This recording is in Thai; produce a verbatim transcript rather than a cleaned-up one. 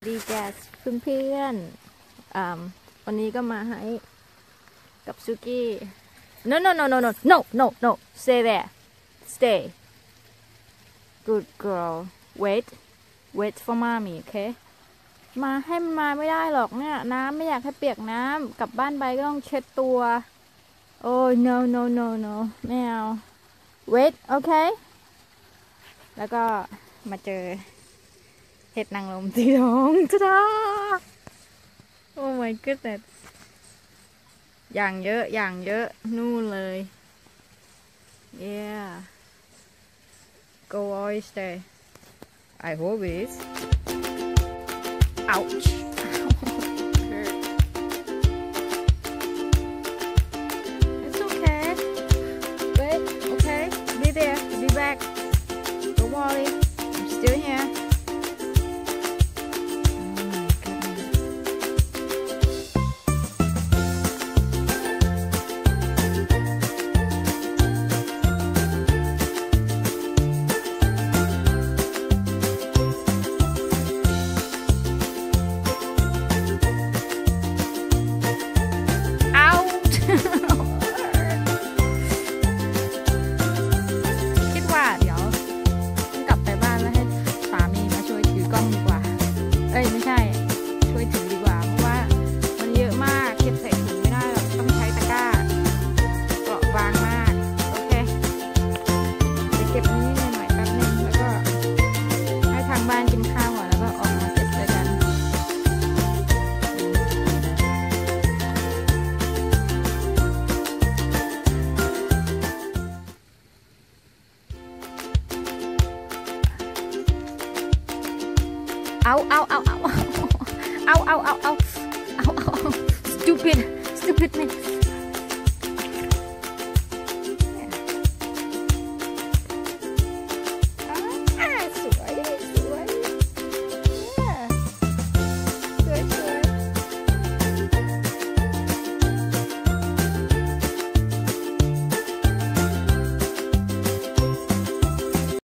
ดีแกสเพื่อนๆอ่าวันนี้ก็มาให้กับซูกี้ no no no no no no no no stay there stay good girl wait wait for mommy โอเคมาให้มันมาไม่ได้หรอกเนี่ยน้ำไม่อยากให้เปียกน้ำกลับบ้านไปก็ต้องเช็ดตัวโอ้ no no no no ไม่เอา wait โอเคแล้วก็มาเจอเห็ดนางรมสีทองจ้าโอ้ my goodness อย่างเยอะอย่างเยอะนู่นเลย yeah go oyster I hope it's ouch it's okay wait okay be there be back don't worry I'm still hereเอ้ยไม่ใช่ช่วยถือดีกว่าเพราะว่ามันเยอะมากเก็บใส่ถุงไม่ได้หรอกต้องใช้ตะกร้าเกาะบางมากโอเคเดี๋ยวเก็บนี้หน่อยๆแป๊บนึงแล้วก็ให้ทางบ้านกินข้าวก่อนแล้วก็ออกมาเก็บด้วยกันเอาเอาเอาเอาเอาเอาเอาเอาเอาเอา stupid stupid man